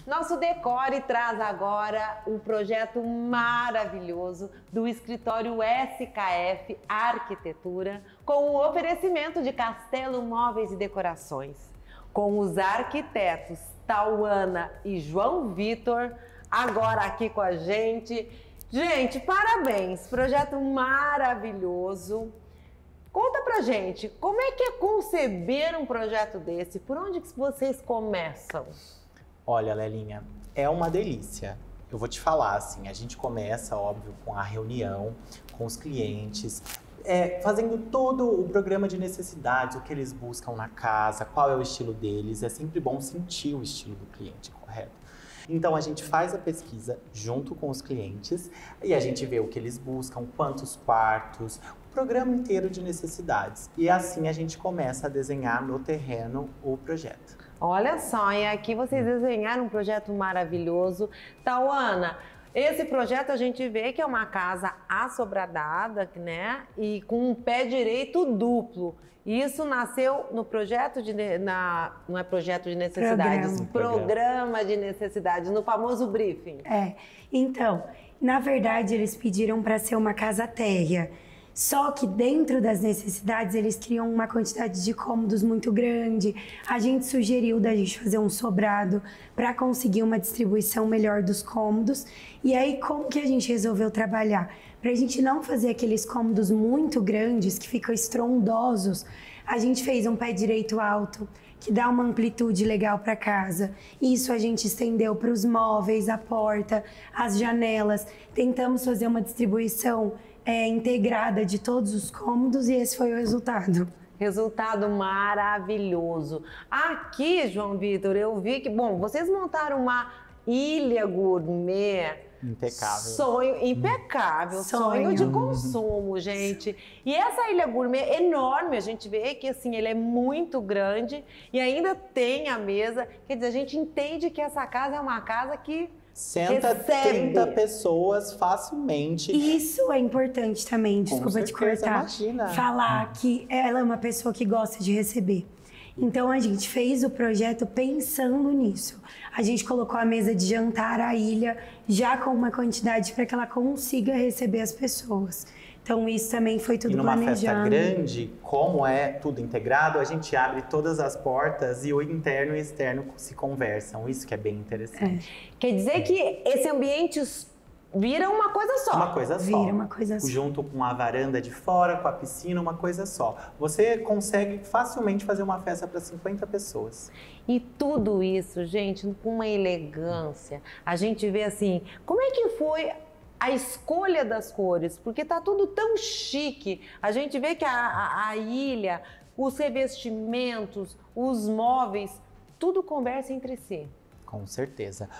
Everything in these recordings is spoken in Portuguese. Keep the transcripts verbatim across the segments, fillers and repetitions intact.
Nosso Decore traz agora um projeto maravilhoso do escritório S K F Arquitetura, com o oferecimento de Castelo Móveis e Decorações. Com os arquitetos Tauana e João Vitor, agora aqui com a gente. Gente, parabéns! Projeto maravilhoso. Conta pra gente, como é que é conceber um projeto desse? Por onde que vocês começam? Olha, Lelinha, é uma delícia. Eu vou te falar, assim, a gente começa, óbvio, com a reunião com os clientes, é, fazendo todo o programa de necessidades, o que eles buscam na casa, qual é o estilo deles. É sempre bom sentir o estilo do cliente, correto? Então, a gente faz a pesquisa junto com os clientes e a gente vê o que eles buscam, quantos quartos, o programa inteiro de necessidades. E assim a gente começa a desenhar no terreno o projeto. Olha só, e aqui vocês desenharam um projeto maravilhoso. Tauana, esse projeto a gente vê que é uma casa assobradada, né? E com um pé direito duplo. Isso nasceu no projeto de... Na, não é projeto de necessidades, Programa. programa de necessidades, no famoso briefing. É, então, na verdade eles pediram para ser uma casa térrea. Só que dentro das necessidades eles criam uma quantidade de cômodos muito grande. A gente sugeriu da gente fazer um sobrado para conseguir uma distribuição melhor dos cômodos. E aí como que a gente resolveu trabalhar? Para a gente não fazer aqueles cômodos muito grandes que ficam estrondosos, a gente fez um pé direito alto que dá uma amplitude legal para casa. Isso a gente estendeu para os móveis, a porta, as janelas. Tentamos fazer uma distribuição É, integrada de todos os cômodos e esse foi o resultado. Resultado maravilhoso. Aqui, João Vitor, eu vi que, bom, vocês montaram uma ilha gourmet. Impecável. Sonho, impecável, sonho, Sonho. de consumo, gente. E essa ilha gourmet enorme, a gente vê que assim, ele é muito grande e ainda tem a mesa. Quer dizer, a gente entende que essa casa é uma casa que Senta recebe. trinta pessoas facilmente. Isso é importante também, desculpa te certeza, cortar. imagina. Falar que ela é uma pessoa que gosta de receber. Então a gente fez o projeto pensando nisso. A gente colocou a mesa de jantar, a ilha, já com uma quantidade para que ela consiga receber as pessoas. Então isso também foi tudo E numa planejado. festa grande, como é tudo integrado, a gente abre todas as portas e o interno e o externo se conversam. Isso que é bem interessante. É. quer dizer que esse ambiente vira uma coisa só. Uma coisa só. Vira uma coisa só. Junto com a varanda de fora, com a piscina, uma coisa só. Você consegue facilmente fazer uma festa para cinquenta pessoas. E tudo isso, gente, com uma elegância. A gente vê assim, como é que foi a escolha das cores? Porque tá tudo tão chique. A gente vê que a, a, a ilha, os revestimentos, os móveis, tudo conversa entre si. Com certeza.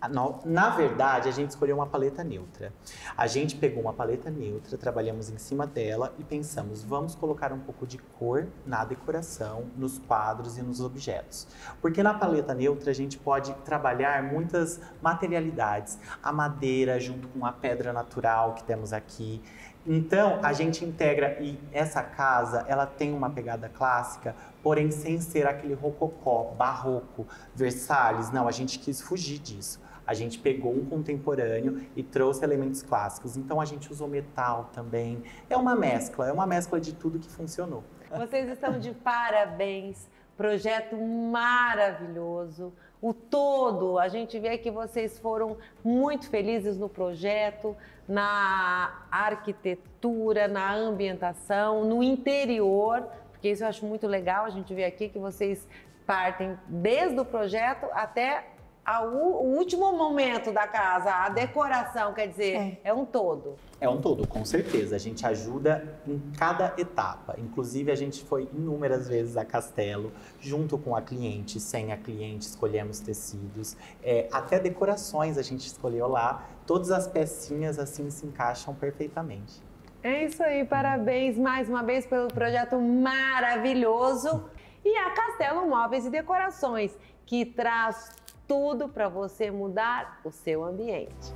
Na verdade, a gente escolheu uma paleta neutra. A gente pegou uma paleta neutra, trabalhamos em cima dela e pensamos, vamos colocar um pouco de cor na decoração, nos quadros e nos objetos. Porque na paleta neutra a gente pode trabalhar muitas materialidades. A madeira junto com a pedra natural que temos aqui. Então, a gente integra, e essa casa, ela tem uma pegada clássica, porém sem ser aquele rococó, barroco, Versalhes. Não, a gente quis fugir disso. A gente pegou um contemporâneo e trouxe elementos clássicos. Então, a gente usou metal também. É uma mescla, é uma mescla de tudo que funcionou. Vocês estão de parabéns, projeto maravilhoso. O todo, a gente vê que vocês foram muito felizes no projeto, na arquitetura, na ambientação, no interior, porque isso eu acho muito legal. A gente vê aqui que vocês partem desde o projeto até ao, o último momento da casa, a decoração, quer dizer, é. é um todo. É um todo, com certeza. A gente ajuda em cada etapa. Inclusive, a gente foi inúmeras vezes a Castelo, junto com a cliente, sem a cliente, escolhemos tecidos. É, até decorações a gente escolheu lá. Todas as pecinhas, assim, se encaixam perfeitamente. É isso aí, parabéns mais uma vez pelo projeto maravilhoso. E a Castelo Móveis e Decorações, que traz tudo para você mudar o seu ambiente.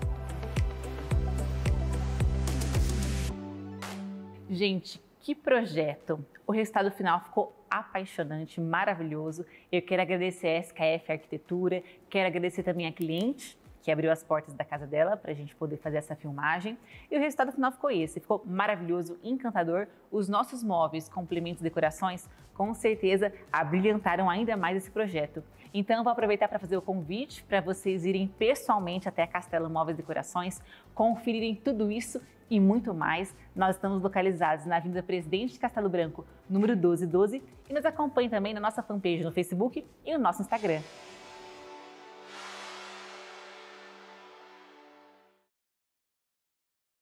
Gente, que projeto! O resultado final ficou apaixonante, maravilhoso. Eu quero agradecer a S K F Arquitetura, quero agradecer também a cliente, que abriu as portas da casa dela para a gente poder fazer essa filmagem. E o resultado final ficou esse, ficou maravilhoso, encantador. Os nossos móveis, complementos, decorações, com certeza abrilhantaram ainda mais esse projeto. Então, vou aproveitar para fazer o convite para vocês irem pessoalmente até a Castelo Móveis e Decorações, conferirem tudo isso e muito mais. Nós estamos localizados na Avenida Presidente de Castelo Branco, número doze doze, e nos acompanhem também na nossa fanpage no Facebook e no nosso Instagram.